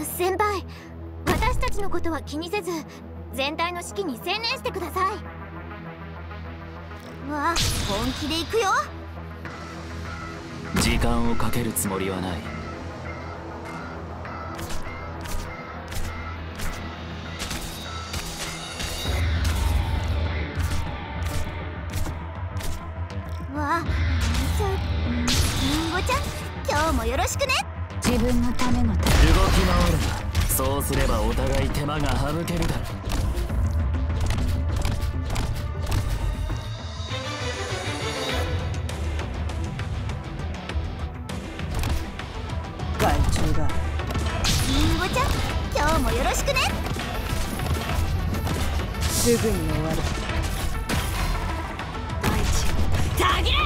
先輩、私たちのことは気にせず全体の指揮に専念してください。わあ、本気で行くよ。 時間をかけるつもりはない。 わあ、りんごちゃん、今日もよろしくね。 自分のための動き回るな。そうすればお互い手間が省けるだろう。 害虫だ。 りんごちゃん、今日もよろしくね。 すぐに終わる。害虫たぎれ。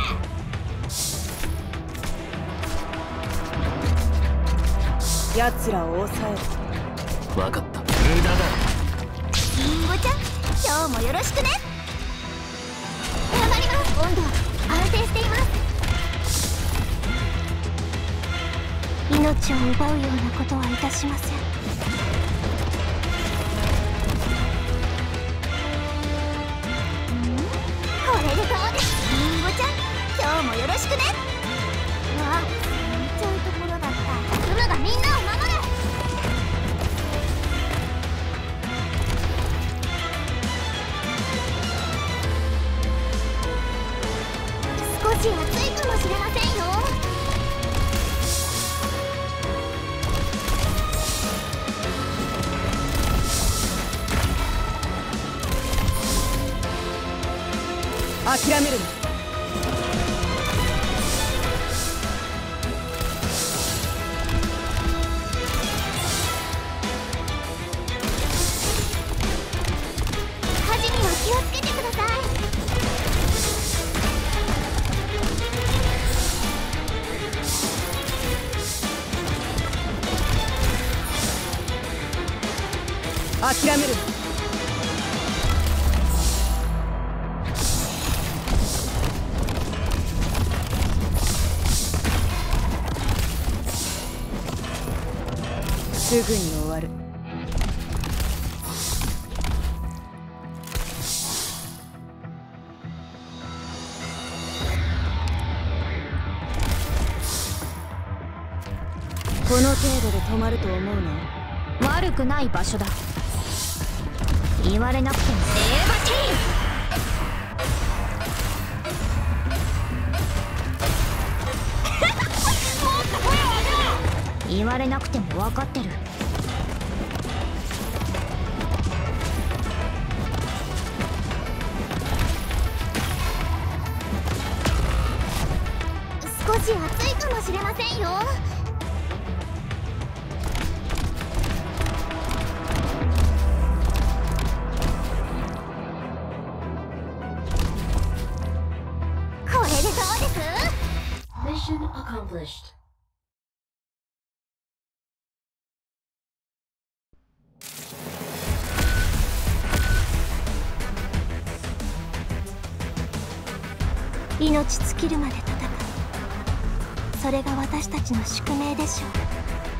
奴らを抑える。 分かった。無駄だ。 りんごちゃん、今日もよろしくね。頑張ります。温度安定しています。命を奪うようなことはいたしません。これでどうです。りんごちゃん、今日もよろしくね。うわ、見ちゃうところだった。クムがみんなを守る。少し暑いかもしれませんよ。 諦めるな。 火事には気をつけてください。 諦めるな。すぐに終わる。この程度で止まると思うな。 悪くない場所だ。言われなくても。言われなくても分かってる。少し暑いかもしれませんよ。これでどうです？ Mission accomplished. 命尽きるまで戦う。それが私たちの宿命でしょう。